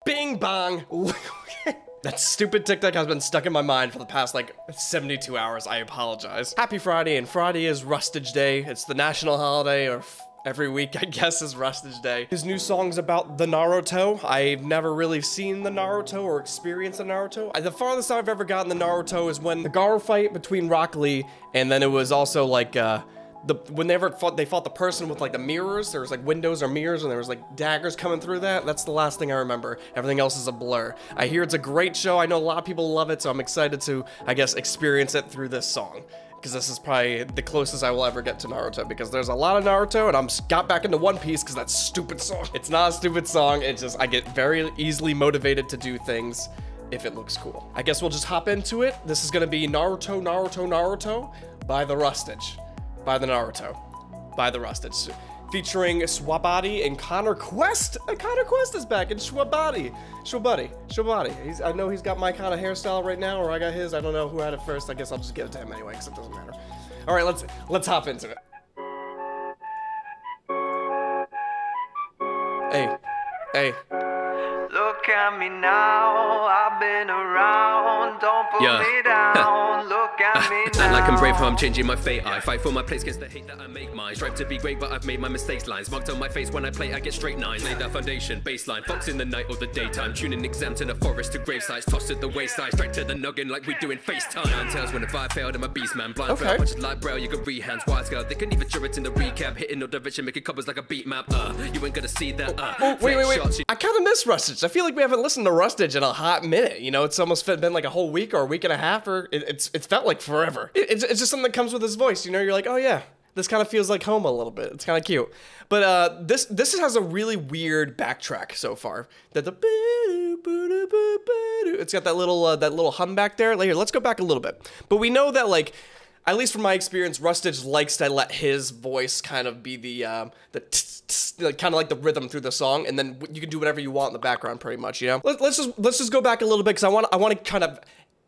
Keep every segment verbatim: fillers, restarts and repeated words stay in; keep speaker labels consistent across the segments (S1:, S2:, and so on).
S1: Bing bong. That stupid TikTok has been stuck in my mind for the past like seventy-two hours. I apologize. Happy Friday, and Friday is Rustage Day. It's the national holiday, or every week, I guess, is Rustage Day. His new song's about the Naruto. I've never really seen the Naruto or experienced the Naruto. The farthest I've ever gotten the Naruto is when the Garou fight between Rock Lee, and then it was also like, uh, the whenever it fought, they fought the person with like the mirrors. There was like windows or mirrors, and there was like daggers coming through that. That's the last thing I remember. Everything else is a blur. I hear it's a great show. I know a lot of people love it, so I'm excited to, I guess, experience it through this song. Because this is probably the closest I will ever get to Naruto, because there's a lot of Naruto, and I'm got back into One Piece because that stupid song. It's not a stupid song, it's just, I get very easily motivated to do things if it looks cool. I guess we'll just hop into it. This is gonna be Naruto, Naruto, Naruto by the Rustage. By the Naruto. By the Rustage. Featuring Swabadi and Connor Quest. Uh, Connor Quest is back, and Swabadi. Swabadi. Swabadi. He's, I know he's got my kind of hairstyle right now, or I got his. I don't know who had it first. I guess I'll just give it to him anyway, because it doesn't matter. All right, let's let's hop into it. Hey, hey.
S2: Look at me now, I've been around, don't put
S3: yeah.
S2: me down, look at me now.
S3: And like I'm brave, how I'm changing my fate. I fight for my place, against the hate that I make mine. Strive to be great, but I've made my mistakes. Lines marked on my face when I play, I get straight nines. Lay that foundation, baseline, fox in the night or the daytime. Tuning exams in the forest to grave sites, tossed at the wayside, straight to the noggin like we do in FaceTime. Nine tails when if I failed, I'm a beast man. Blind
S1: okay.
S3: fail, punches like braille, you can rehands, wide scale. They can even draw it in the recap, hitting no direction, making covers like a beat map. Uh, you ain't gonna see that. Uh,
S1: oh, wait, wait, wait.
S3: Shots,
S1: I kind of miss Rustage. I feel like we haven't listened to Rustage in a hot minute. You know, it's almost been like a whole week or a week and a half, or it, it's it's felt like forever. It, it's, it's just something that comes with his voice. You know, you're like, oh yeah, this kind of feels like home a little bit. It's kind of cute. But uh, this this has a really weird backtrack so far. That the it's got that little uh, that little hum back there. Here, let's go back a little bit. But we know that, like, at least from my experience, Rustage likes to let his voice kind of be the um, the tss, tss, like, kind of like the rhythm through the song, and then you can do whatever you want in the background, pretty much. You know, Let, let's just let's just go back a little bit, because I want I want to kind of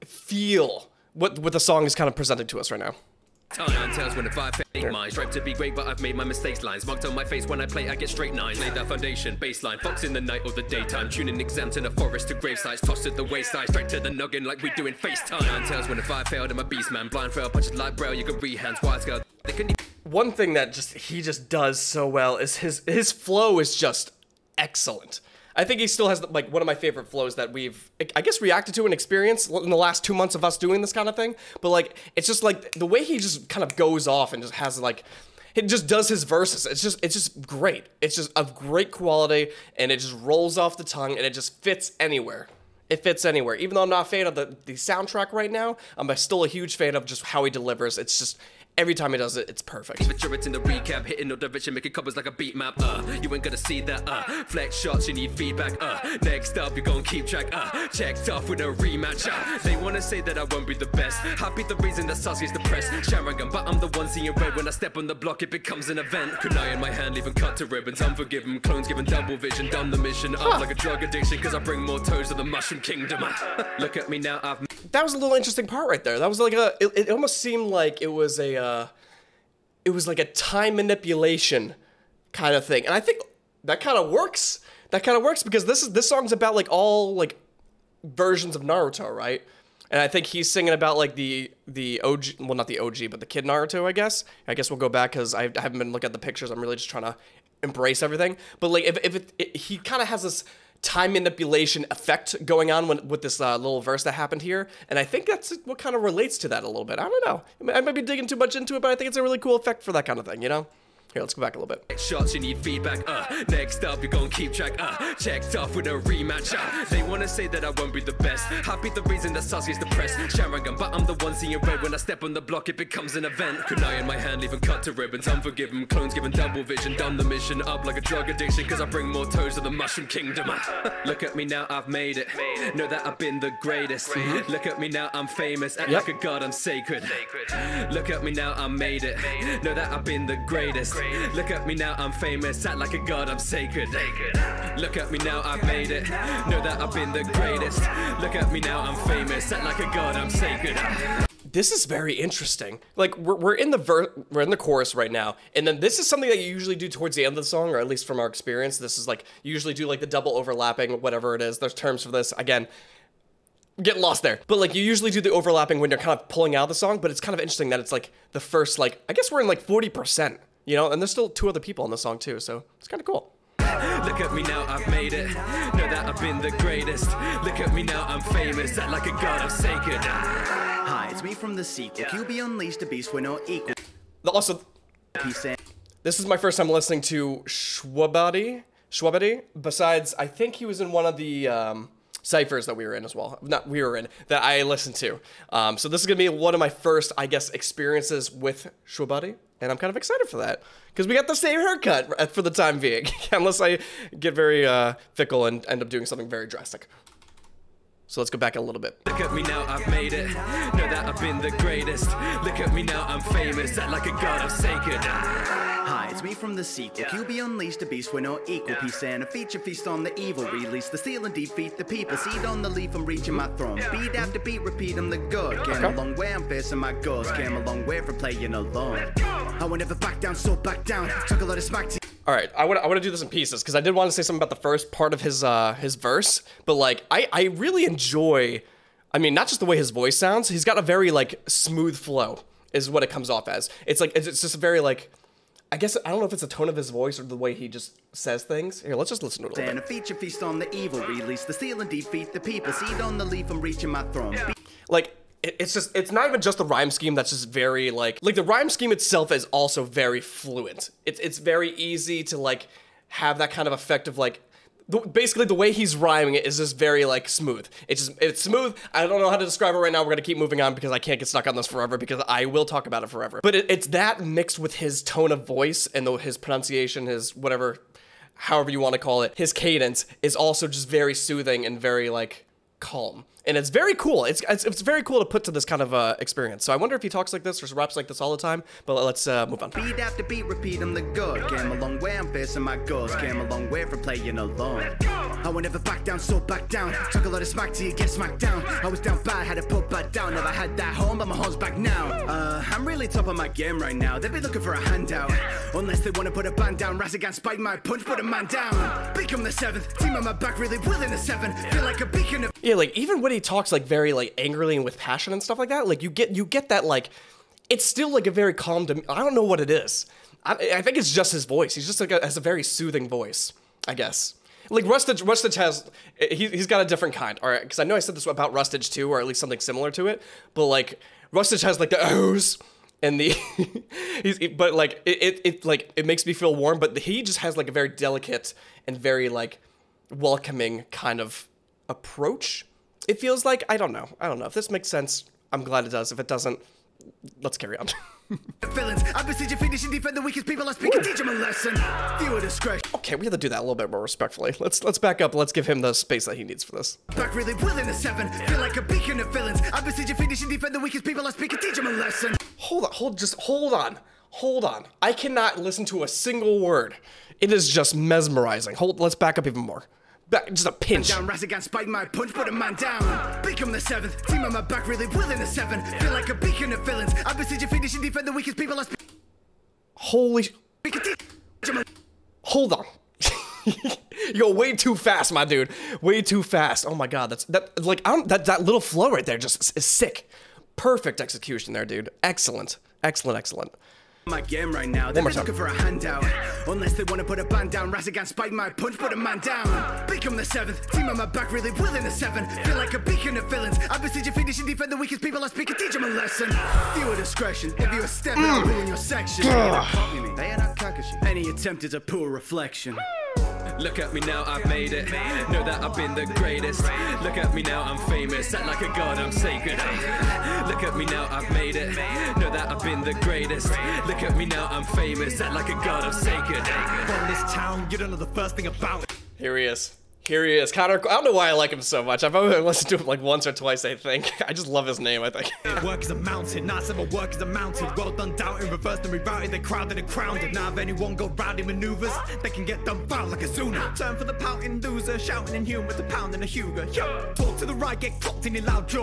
S1: feel what what the song is kind of presenting to us right now.
S3: Nine tails when if I fake mine. Strive to be great, but I've made my mistakes. Lines marked on my face when I play, I get straight nines. Lay that foundation, baseline, fox in the night or the daytime. Tuning exams in the forest to grave sites, tossed at the wayside, straight to the noggin like we do in FaceTime. Nine tails when if I failed, I'm a beast man. Blind fail, punches like braille, you can rehands, wide scale. They can.
S1: One thing that just he just does so well is his his flow is just excellent. I think he still has, like, one of my favorite flows that we've, I guess, reacted to and experienced in the last two months of us doing this kind of thing. But, like, it's just, like, the way he just kind of goes off and just has, like, it just does his verses. It's just, it's just great. It's just of great quality, and it just rolls off the tongue, and it just fits anywhere. It fits anywhere. Even though I'm not a fan of the, the soundtrack right now, I'm still a huge fan of just how he delivers. It's just, every time he does it, it's perfect.
S3: It's in the recap, hitting no direction, making covers like a beat map. Uh, you ain't gonna see that. Uh, flex shots, you need feedback. Uh, next up, you're gonna keep track. Uh, checked off with a rematch. Uh, they wanna say that I won't be the best. I'll be the reason that Sasuke's depressed. Sharingan, but I'm the one seeing red. When I step on the block, it becomes an event. Kunai in my hand, leaving cut to ribbons. Unforgiven, clones given double vision. Done the mission up huh. like a drug addiction, cause I bring more toes to the Mushroom Kingdom. Uh, look at me now, I've.
S1: That was a little interesting part right there. That was like a. It, it almost seemed like it was a. Uh, It was like a time manipulation kind of thing, and I think that kind of works. That kind of works because this is this song's about, like, all, like, versions of Naruto, right? And I think he's singing about, like, the the O G, well, not the O G, but the kid Naruto, I guess. I guess we'll go back because I haven't been looking at the pictures. I'm really just trying to embrace everything. But, like, if if it, it, he kind of has this time manipulation effect going on when, with this uh, little verse that happened here, and I think that's what kind of relates to that a little bit. I don't know. I might be digging too much into it, but I think it's a really cool effect for that kind of thing, you know? Here, let's go back a little bit.
S3: Shots, you need feedback. Uh, next up, you're gonna keep track. Uh, checked off with a rematch. Uh, they wanna say that I won't be the best. I'll be the reason that Sasuke's depressed. Sharingan, but I'm the one seeing red. When I step on the block, it becomes an event. Kunai in my hand, leaving cut to ribbons. Unforgiven, clones given double vision. Done the mission up like a drug addiction, cause I bring more toes to the Mushroom Kingdom. Uh, look at me now, I've made it. Know that I've been the greatest. Mm-hmm. Look at me now, I'm famous. Act yep. like a god, I'm sacred. sacred. Look at me now, I made it. Know that I've been the greatest. greatest. Look at me now, I'm famous. Act like a god, I'm sacred. sacred. Look at me now, I've made it. Know that I've been the greatest. Look at me now, I'm famous. Act like a god, I'm sacred.
S1: this is very interesting. Like we're, we're in the ver we're in the chorus right now, and then this is something that you usually do towards the end of the song, or at least from our experience. This is like you usually do like the double overlapping, whatever it is. There's terms for this. Again, getting lost there. But like you usually do the overlapping when you're kind of pulling out of the song. But it's kind of interesting that it's like the first like I guess we're in like forty percent, you know, and there's still two other people in the song too, so it's kind of cool.
S3: Look at me now, I've made it. Know that I've been the greatest. Look at me now, I'm famous. Act like a god, I'm sacred.
S4: Hi, it's me from the sequel. Q B Unleashed, a beast we're not equal.
S1: Also, this is my first time listening to Shwabadi. Shwabadi. Besides, I think he was in one of the um, ciphers that we were in as well. Not we were in, that I listened to. Um, so this is going to be one of my first, I guess, experiences with Shwabadi. And I'm kind of excited for that. Because we got the same haircut for the time being. Unless I get very uh, fickle and end up doing something very drastic. So let's go back a little bit.
S3: Look at me now, I've made it. Know that I've been the greatest. Look at me now, I'm famous. Act like a god, I'm sacred.
S4: Hi, it's me from the sequel. Q B Unleashed, a beast we're not equal. Peace and a feature feast on the evil. Release the steel and defeat the people. Seed on the leaf, I'm reaching my throne. Beat after beat, repeat, I'm the god. Came a long way, I'm facing my goals. Came a long way from playing alone. I will never back down, so back down. Took a lot of smack to
S1: All right, I want I want to do this in pieces because I did want to say something about the first part of his uh, his verse, but like I I really enjoy, I mean not just the way his voice sounds, he's got a very like smooth flow is what it comes off as. It's like it's, it's just very like, I guess I don't know if it's the tone of his voice or the way he just says things. Here, let's just listen to it a little
S4: and
S1: bit.
S4: a feature feast on the evil. Release the steel and defeat the people. Seed on the leaf, I'm reaching my throne.
S1: Like. It's just, it's not even just the rhyme scheme that's just very, like, like the rhyme scheme itself is also very fluent. It's, it's very easy to, like, have that kind of effect of, like, the, basically the way he's rhyming it is just very, like, smooth. It's just, it's smooth. I don't know how to describe it right now. We're gonna keep moving on because I can't get stuck on this forever because I will talk about it forever. But it, it's that mixed with his tone of voice and the, his pronunciation, his whatever, however you want to call it, his cadence is also just very soothing and very, like, calm. And it's very cool. It's, it's it's very cool to put to this kind of uh, experience. So I wonder if he talks like this or raps like this all the time. But let's uh, move on.
S4: Beat after beat, repeat, I'm the god. Came a long way, I'm facing my goals. Came a long way from playing alone. I will never back down, so back down. Took a lot of smack till you get smacked down. I was down bad, had to put back down. Never had that home, but my home's back now. Uh, I'm really top of my game right now. They'll be looking for a handout. Unless they want to put a band down. Razagan spike my punch, put a man down. Become the seventh. Team on my back, really willing the seven. Feel like a beacon of...
S1: Yeah, like even when he talks like very like angrily and with passion and stuff like that, like you get you get that like it's still like a very calm. Dem I don't know what it is. I, I think it's just his voice. He's just like a, has a very soothing voice, I guess. Like Rustage, Rustage has he, he's got a different kind. All right, because I know I said this about Rustage too, or at least something similar to it. But like Rustage has like the O's and the he's but like it, it it like it makes me feel warm. But he just has like a very delicate and very like welcoming kind of approach. It feels like, I don't know. I don't know. If this makes sense, I'm glad it does. If it doesn't, let's carry on.
S4: Villains, I beseech you, finish and defend the weakest people. I speak and teach them a lesson. Viewer discretion.
S1: Okay, we have to do that a little bit more respectfully. Let's let's back up. Let's give him the space that he needs for this.
S4: Back really willing the seven. Feel like a beacon of villains. I beseech you, finish and defend the weakest people. I speak and teach them a lesson.
S1: Hold on, hold, just hold on. Hold on. I cannot listen to a single word. It is just mesmerizing. Hold, let's back up even more. Back, just a pinch.
S4: Down, Razagan spike my punch, put a man down. Become the seventh. Team on my back, really willing the seven. Feel like a beacon of villains. I beseech you, finish and defend the weakest people. I speak.
S1: Holy. Hold on. You go way too fast, my dude. Way too fast. Oh my god, that's that. Like I don't, that that little flow right there just is sick. Perfect execution there, dude. Excellent, excellent, excellent.
S4: My game right now, they're looking for a handout. Unless they want to put a band down. Razagan spike my punch, put a man down. Become the seventh. Team on my back, really willing the seven. Feel like a beacon of villains. I beseech you, finish and defend the weakest people. I speak and teach them a lesson. Viewer discretion. If you a step in, I'll ruin your section. They are not Kakashi. Any attempt is a poor reflection.
S3: Look at me now, I've made it. Know that I've been the greatest. Look at me now, I'm famous. Act like a god, I'm sacred. Look at me now, I've made it. Know that I've been the greatest. Look at me now, I'm famous. Act like a god, I'm sacred.
S5: From this town, you don't know the first thing about it.
S1: Here he is. Here he is. Connor, I don't know why I like him so much. I've only listened to him like once or twice, I think. I just love his name, I think.
S5: Work is a mountain, not several work is a mountain. Well done, doubting, reversed and rerouted. They crowded and crowned it. Now if anyone go rowdy maneuvers, they can get done foul like a Zuna. Turn for the pouting loser, shouting in humour to pound in a Huger. Yo, talk to the right, get clocked in your loud jaw.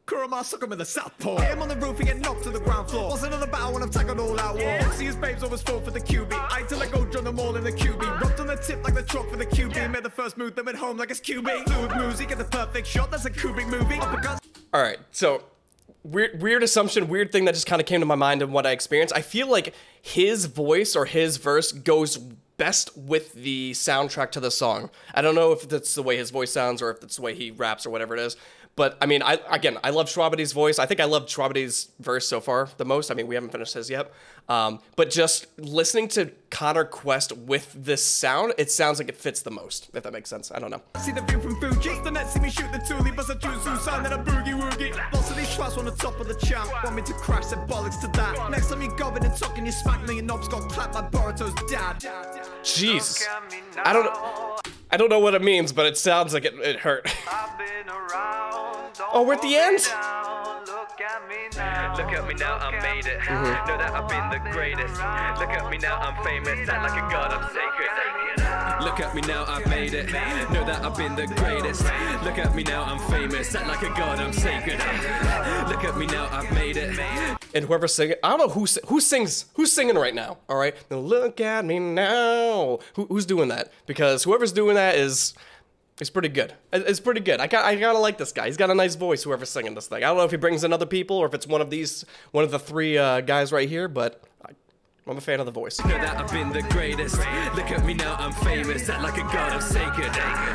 S5: Kurama, suck him in the southpaw. Hit him on the roof and get knocked to the ground floor. What's another battle when I've tackled all out war? See his babes always fall for the Q B. I till I go join them all in the Q B. Rubbed on the tip like the chalk for the Q B. Made the first move, then went home like it's Q B. Fluid music, get the perfect shot, that's a Kubrick movie.
S1: All right, so weird, weird assumption, weird thing that just kind of came to my mind and what I experienced. I feel like his voice or his verse goes best with the soundtrack to the song. I don't know if that's the way his voice sounds or if that's the way he raps or whatever it is. But, I mean, I again, I love Shwabadi's voice. I think I love Shwabadi's verse so far the most. I mean, we haven't finished his yet. Um, but just listening to Connor Quest with this sound, it sounds like it fits the most, if that makes sense. I don't know.
S5: See the view from Fuji, the net see me shoot the toolie, bust a jutsu sound and a boogie woogie. Lots of these schwaps on the top of the champ, want me to crash, said bollocks to that. Next time you gobbing and talking, you smack me, your knobs got clapped by Boruto's dad.
S1: Jeez. I don't know. I don't know what it means, but it sounds like it, it hurt. Oh, we're at the end?
S2: Look at me
S3: now. Look at me now, I made it. Mm-hmm. Know that I've been the greatest. Look at me now, I'm famous. Act like a god, I'm sacred. Look at me now, I've made it. Know that I've been the greatest. Look at me now, I'm famous. Act like a god, I'm sacred. Look at me now, I've made it.
S1: And whoever's singing, I don't know who who sings, who's singing right now, all right? Now look at me now. Who, who's doing that? Because whoever's doing that is... It's pretty good. It's pretty good. I got. I gotta like this guy. He's got a nice voice. Whoever's singing this thing. I don't know if he brings in other people or if it's one of these, one of the three uh, guys right here. But I, I'm a fan of the voice.
S3: Know that I've been the greatest. Look at me now, I'm famous. Act like a god, I'm sacred.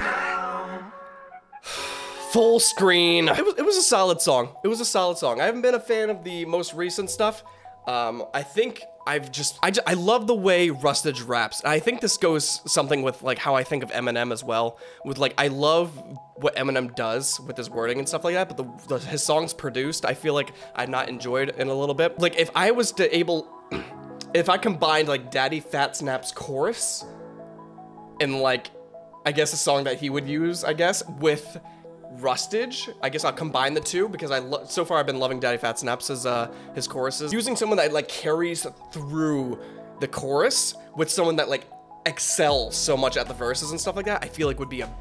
S1: Full screen. It was. It was a solid song. It was a solid song. I haven't been a fan of the most recent stuff. Um, I think I've just, I, just, I love the way Rustage raps. And I think this goes something with like how I think of Eminem as well. With like, I love what Eminem does with his wording and stuff like that, but the, the his songs produced, I feel like I've not enjoyed in a little bit. Like if I was to able, if I combined like Daddy Fat Snap's chorus and like, I guess a song that he would use, I guess, with Rustage, I guess I'll combine the two because I lo so far I've been loving Daddy Fat Snap's his, uh, his choruses. Using someone that like carries through the chorus with someone that like excels so much at the verses and stuff like that, I feel like would be a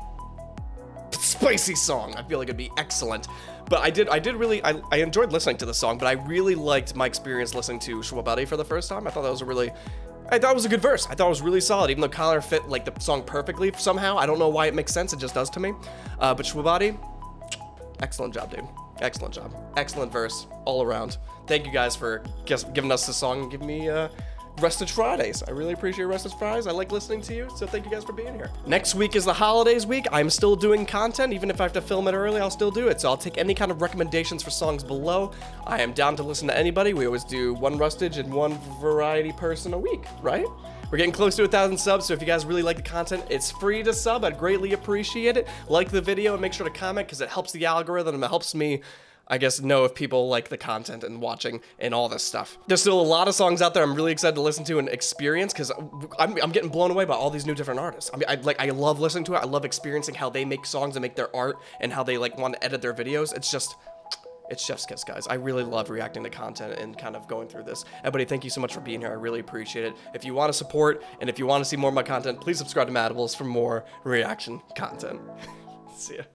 S1: spicy song. I feel like it'd be excellent. But I did, I did really, I, I enjoyed listening to the song, but I really liked my experience listening to Shwabadi for the first time. I thought that was a really, I thought it was a good verse. I thought it was really solid, even though Connor fit like the song perfectly somehow. I don't know why it makes sense. It just does to me. Uh, but Shwabadi, excellent job, dude. Excellent job. Excellent verse all around. Thank you guys for just giving us the song and giving me uh, Rustage Fridays. I really appreciate Rustage Fridays. I like listening to you, so thank you guys for being here. Next week is the holidays week. I'm still doing content. Even if I have to film it early, I'll still do it. So I'll take any kind of recommendations for songs below. I am down to listen to anybody. We always do one Rustage and one variety person a week, right? We're getting close to a thousand subs, so if you guys really like the content, it's free to sub. I'd greatly appreciate it. Like the video and make sure to comment because it helps the algorithm and it helps me, I guess, know if people like the content and watching and all this stuff. There's still a lot of songs out there I'm really excited to listen to and experience because I'm, I'm getting blown away by all these new different artists. I mean, I like, I love listening to it. I love experiencing how they make songs and make their art and how they like want to edit their videos. It's just, it's chef's kiss, guys. I really love reacting to content and kind of going through this. Everybody, thank you so much for being here. I really appreciate it. If you want to support and if you want to see more of my content, please subscribe to Madables for more reaction content. See ya.